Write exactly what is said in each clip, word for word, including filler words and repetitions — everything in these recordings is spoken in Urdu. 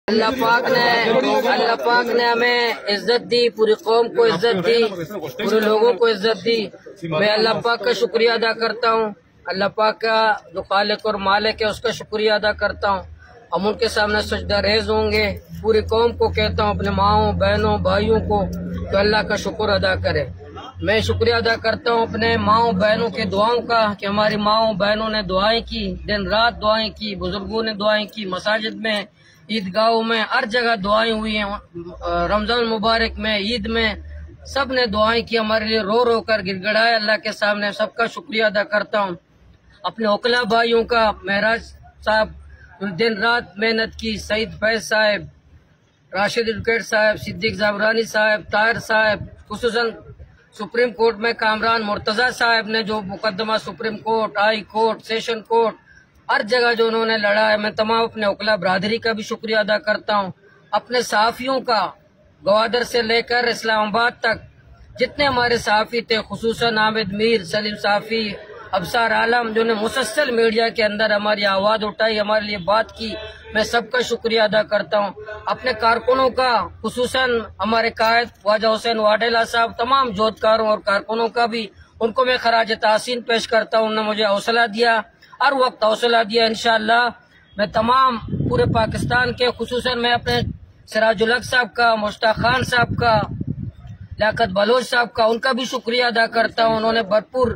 اللہ پاک نے اللہ پاک نے ہمیں عزت دی، پوری قوم کو عزت دی، پورے لوگوں کو عزت دی۔ میں اللہ پاک کا شکریہ ادا کرتا ہوں، اللہ پاک کا جو خالق اور مالک ہے اس کا شکریہ ادا کرتا ہوں۔ ہم ان کے سامنے سجدہ ریز ہوں گے۔ پوری قوم کو کہتا ہوں، اپنے ماؤں بہنوں بھائیوں کو، تو اللہ کا شکر ادا کرے۔ میں شکریہ ادا کرتا ہوں اپنے ماؤں بہنوں کے دعاؤں کا کہ ہماری ماؤں بہنوں نے دعائیں کی، دن رات دعائیں کی، بزرگوں نے دعائیں کی، مساجد میں، عیدگاہوں میں، ہر جگہ دعائیں ہوئی ہیں۔ رمضان مبارک میں، عید میں سب نے دعائیں کی، ہمارے لیے رو رو کر گڑ گڑائے اللہ کے سامنے۔ سب کا شکریہ ادا کرتا ہوں۔ اپنے اوکلا بھائیوں کا، معراج صاحب دن رات محنت کی، سعید فیض صاحب، راشد الکیٹ صاحب، صدیق زعفرانی صاحب، طاہر صاحب، خصوصاً سپریم کورٹ میں کامران مرتضی صاحب نے جو مقدمہ supreme court, high court, session court, ہر جگہ جو انہوں نے لڑا ہے، میں تمام اپنے اوکلا برادری کا بھی شکریہ ادا کرتا ہوں۔ اپنے صحافیوں کا، گوادر سے لے کر اسلام آباد تک جتنے ہمارے صحافی تھے، خصوصاً حامد میر، سلیم صافی، ابصار عالم، جو نے مسلسل میڈیا کے اندر ہماری آواز اٹھائی، ہمارے لیے بات کی، میں سب کا شکریہ ادا کرتا ہوں۔ اپنے کارکنوں کا، خصوصاً ہمارے قائد خواجہ حسین واڈیلا صاحب، تمام جوتکاروں اور کارکنوں کا بھی ان کو میں خراج تحسین پیش کرتا ہوں۔ انہوں نے مجھے حوصلہ دیا، ہر وقت حوصلہ دیا۔ انشاءاللہ میں تمام پورے پاکستان کے، خصوصاً میں اپنے سراج الحق صاحب کا، مشتاق خان صاحب کا، لیاقت بلوچ صاحب کا، ان کا بھی شکریہ ادا کرتا ہوں۔ انہوں نے بھرپور،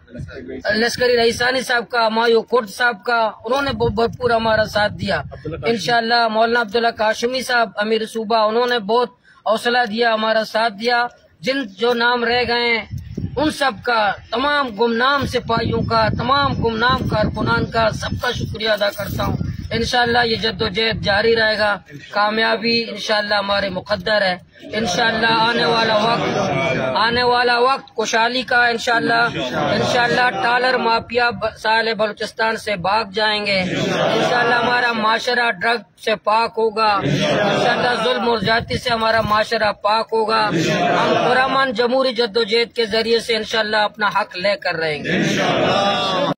لشکری رئیسانی صاحب کا، ہمایوں کورٹ صاحب کا، انہوں نے بھرپور ہمارا ساتھ دیا۔ انشاءاللہ مولانا عبداللہ قاسمی صاحب، امیر صوبہ، انہوں نے بہت حوصلہ دیا، ہمارا ساتھ دیا۔ جن جو نام رہ گئے ہیں ان سب کا، تمام گمنام سپاہیوں کا، تمام گمنام کارکنان کا، سب کا شکریہ ادا کرتا ہوں۔ انشاءاللہ یہ جد و جہد جاری رہے گا، کامیابی انشاءاللہ ہمارے مقدر ہے۔ انشاءاللہ آنے والا وقت آنے والا وقت خوشحالی کا، انشاءاللہ انشاءاللہ ٹالر مافیا ساحل بلوچستان سے بھاگ جائیں گے۔ انشاءاللہ ہمارا معاشرہ ڈرگ سے پاک ہوگا، انشاءاللہ ظلم اور زیادتی سے ہمارا معاشرہ پاک ہوگا۔ ہم پرامن جمہوری جد و جہد کے ذریعے سے انشاءاللہ اپنا حق لے کر رہیں گے۔